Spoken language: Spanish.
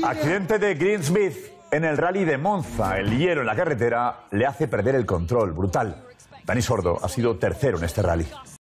Accidente de Greensmith en el rally de Monza. El hielo en la carretera le hace perder el control. Brutal. Dani Sordo ha sido tercero en este rally.